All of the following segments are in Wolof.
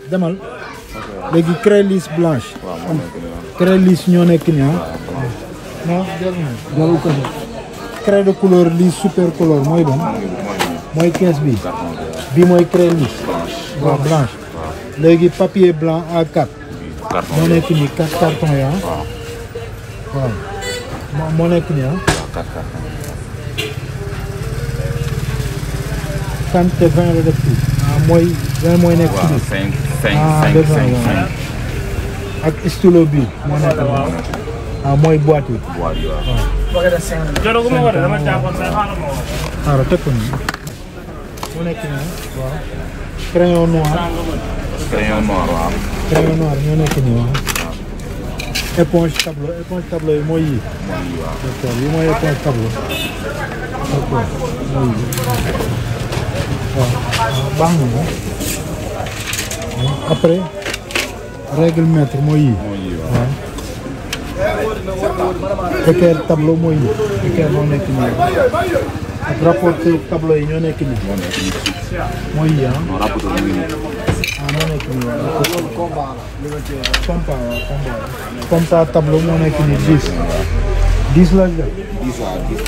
demal léegi craie lisse blanche. craie lisse ñoo nekk nii ah. non jarul ko craie de couleur lisse super couleur mooy bon mooy 15 bi bii mooy craie lisse waaw blanche léegi papier blanc A4 moo nekk nii 4 cartons yi ah waaw moo nekk nii ah quantité 20 la def fii mooy 20 mooy nekk ci biir ak stylo bi moo nekk mooy boîte yi waaw xaaral teg ko nii moo nekk nii waaw crayon noir waaw crayon noir ñoo nekk nii waaw éponge tableau yi mooy yi d'accord yi mooy éponge tableau d'accord mooy yi waaw baax na moom après règle mètre mooy yi waaw équerre tableau mooy yi équerre moo nekk nii ak rapporteur tableau yi ñoo nekk nii mooy yi moo nekk nii compas tableau moo nekk nii 10 la def 10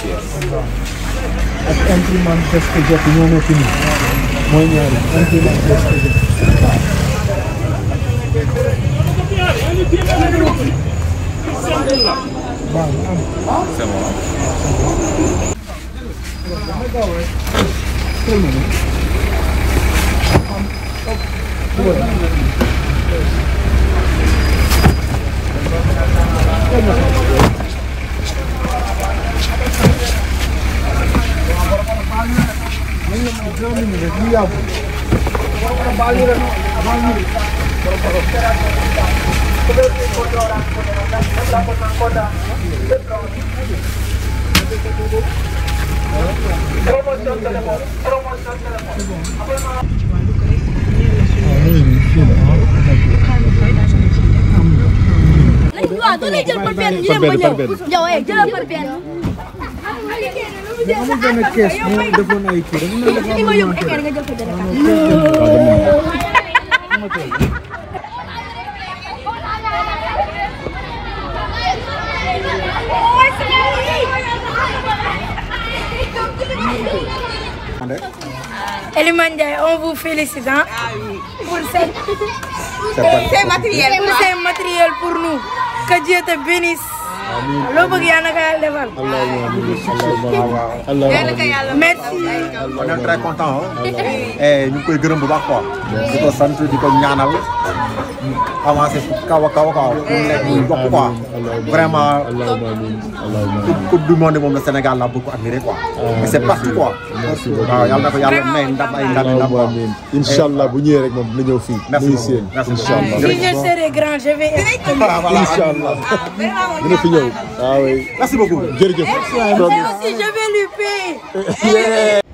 ak imprimante desk jet ñoo nekk nii mooy ñaari imprimante desk jet baax na am c'est bon waaw dangay jël par benn ñu dem ba ñëw yow jëlal par benn. amul benn kees mu defoon ay kii rek mu ne ma yóbbu équerre nga jël ko dara. Elimane Ndiaye, on vous félicite hein, pour ces matériels pour nous. Que Dieu te bénisse. loo bëgg yàlla na ko yàlla defal. merci. on est très content et ñu ngi koy gërëm bu baax quoi. di ko sant di ko ñaanal avancé kaw a kaw a kaw. mu nekk yokk quoi. vraiment. coupe du monde moom le Sénégal la beaucoup admiré quoi. mais c'est parti quoi. waaw yàlla na ko yàlla may ndam ay ndam quoi. incha allah bu ñëwee rek moom dina ñëw fii. merci beaucoup merci incha allah. si je serai grand je vais. incha allah dina fi ñëw. ah oui merci beaucoup jërëjëf. Et aussi je vais lui payer.